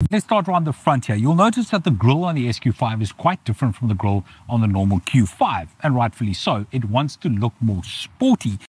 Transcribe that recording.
Let's start around the front here. You'll notice that the grille on the SQ5 is quite different from the grille on the normal Q5, and rightfully so. It wants to look more sporty.